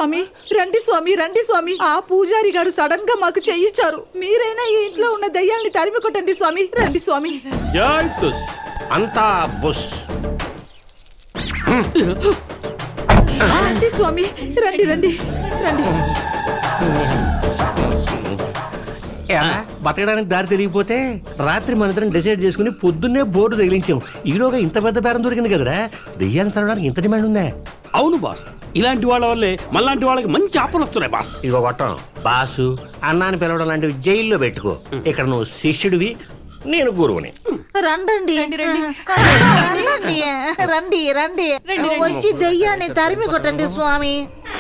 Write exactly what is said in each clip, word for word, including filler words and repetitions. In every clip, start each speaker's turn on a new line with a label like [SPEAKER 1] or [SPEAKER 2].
[SPEAKER 1] స్వామి రండి స్వామి రండి స్వామి ఆ పూజారి గారు సడన్ గా మాకు చెయ్యిచ్చారు మీరైనా ఈ ఇంట్లో ఉన్న దయ్యాల్ని తరిమి కొట్టండి స్వామి రండి స్వామి
[SPEAKER 2] అంతా బుస్
[SPEAKER 1] రండి స్వామి రండి రండి రండి
[SPEAKER 2] బతకడానికి దారి తెలియకపోతే రాత్రి మన ఇద్దరం డిసైడ్ చేసుకుని పొద్దున్నే బోర్డు తగిలించాం ఈలోగా ఇంత పెద్ద బేరం దొరికింది కదరా దెయ్యాన్ని తరడానికి ఇంత డిమాండ్ ఉందా
[SPEAKER 3] అవును బాస్ ఇలాంటి వాళ్ళ వల్లే మళ్ళాంటి వాళ్ళకి మంచి ఆఫర్లు వస్తున్నాయి బాస్
[SPEAKER 2] ఇదిగో కొట్టం బాసు అన్నాన్ని పిలవడం లాంటివి జైల్లో పెట్టుకో ఇక్కడ నువ్వు శిష్యుడివి నేను గురువుని
[SPEAKER 1] రండి రండి రండి వచ్చి దెయ్యాన్ని తరిమి కొట్టండి స్వామి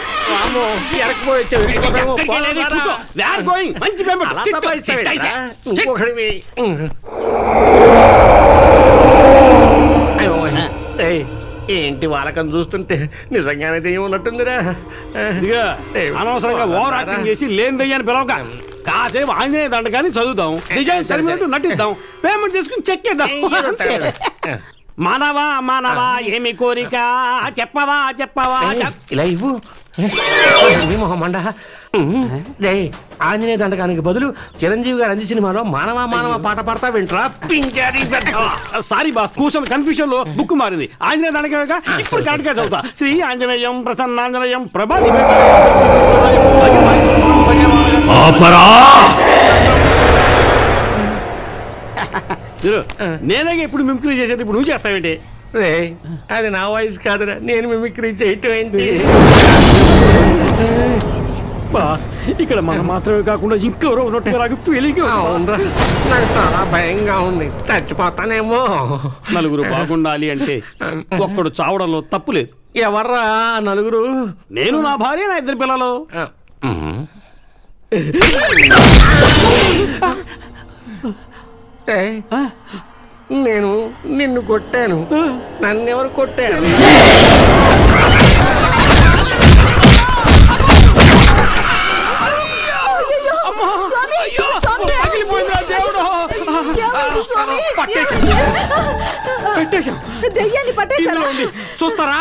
[SPEAKER 2] ఏంటి వాళ్ళకని చూస్తుంటే నిజంగానే దెయ్యం ఉన్నట్టుందిరా
[SPEAKER 3] అనవసరంగా ఓవర్ యాక్టింగ్ చేసి లేని దెయ్యాన్ని పిలవక కాసేపు ఆంజనేయ దండకాన్ని చదువుదాం డిజైన్ సరిపోయినట్టు నటిద్దాం పేమెంట్ తీసుకుని చెక్ చేద్దాం మానవా మానవా ఏమి కోరిక చెప్పవా చెప్పవా
[SPEAKER 2] ఇలా ఇవ్వు మొహమ్మండ ఆంజనేయ దండకానికి బదులు చిరంజీవి గారు అంది సినిమాలో మానవ మానవ పాట పాడతా వింటరా పించాడి
[SPEAKER 3] సారీ బాస్ కూర్చొని కన్ఫ్యూషన్ లో బుక్ మారింది ఆంజనేయ దండక ఇప్పుడు కరెక్ట్ గా చదువుతా శ్రీ ఆంజనేయం ప్రసన్నాంజనేయం ప్రభా నేనే ఇప్పుడు మిమిక్రీ చేసేది ఇప్పుడు నువ్వు చేస్తావేంటి
[SPEAKER 2] రే అది నా వాయిస్ కాదురా నేను మిమిక్రీ చేయటం ఏంటి
[SPEAKER 3] ఇక్కడ మనం మాత్రమే కాకుండా ఇంకెవరో ఉన్నట్టుగా నాకు ఫీలింగ్
[SPEAKER 2] నాకు చాలా భయంగా ఉంది చచ్చిపోతానేమో
[SPEAKER 3] నలుగురు బాగుండాలి అంటే ఒక్కడు చావడంలో తప్పు లేదు
[SPEAKER 2] ఎవర్రా నలుగురు
[SPEAKER 3] నేను నా భార్య నా ఇద్దరు పిల్లలు
[SPEAKER 2] నేను నిన్ను కొట్టాను నన్నెవరు కొట్టాను
[SPEAKER 1] దెయ్యాన్ని పట్టేశారు
[SPEAKER 3] చూస్తారా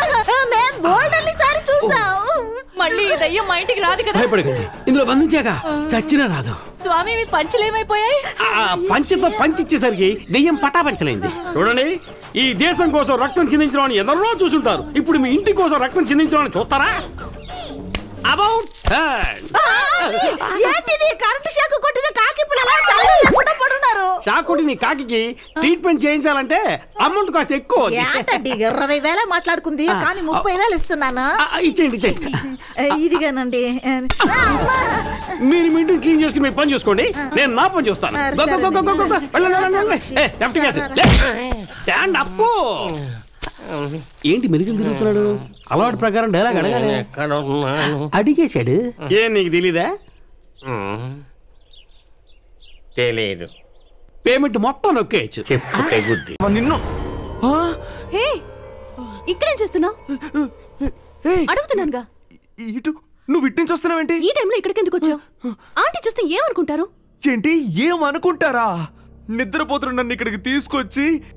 [SPEAKER 4] మళ్ళీ దయ్యం మా ఇంటికి రాదు కదా
[SPEAKER 3] భయపడకండి ఇందులో బంధించాక చచ్చినా రాదు
[SPEAKER 4] స్వామి మీ పంచులేమైపోయాయి
[SPEAKER 3] పంచతో పంచిచ్చేసరికి దెయ్యం పటా పంచలేంది చూడండి ఈ దేశం కోసం రక్తం చిందించడం ఎందరో చూసుంటారు ఇప్పుడు మీ ఇంటి కోసం రక్తం చిందించడం చూస్తారా అబౌట్ షాక్ కొట్టిన కాకి ట్రీట్మెంట్ చేయించాలంటే అమౌంట్ కాస్త ఎక్కువ
[SPEAKER 1] ఇరవై వేల మాట్లాడుకుంది కానీ ముప్పై వేలు ఇస్తున్నాను
[SPEAKER 3] ఇచ్చేయండి ఇచ్చేయండి
[SPEAKER 1] ఇదిగానండి
[SPEAKER 3] మీరు మీ ఇంటిని క్లీన్ చేసుకుని మీ పని చూసుకోండి నేను నా పని చూస్తాను స్టాండ్ అప్ ఏంటి మెరుగులు తిరుగుతున్నాడు అలవాటు ప్రకారం డైలాగ్ అడగాలి అడిగేశాడు ఏ నీకు తెలీదా
[SPEAKER 2] తెలియదు
[SPEAKER 3] పేమెంట్ మొత్తం నొక్కేయచ్చు
[SPEAKER 2] చెప్పుతే గుద్ది
[SPEAKER 3] నిన్ను
[SPEAKER 4] ఇక్కడేం చేస్తున్నావు అడుగుతున్నానుగా
[SPEAKER 5] ఇటు నువ్వు ఇటు నుంచి వస్తున్నావేంటి
[SPEAKER 4] ఈ టైంలో ఇక్కడికి ఎందుకు వచ్చావు ఆంటీ చూస్తే ఏమనుకుంటారు
[SPEAKER 5] ఏంటి ఏమనుకుంటారా నిద్రపోతున్న నన్ను ఇక్కడికి తీసుకొచ్చి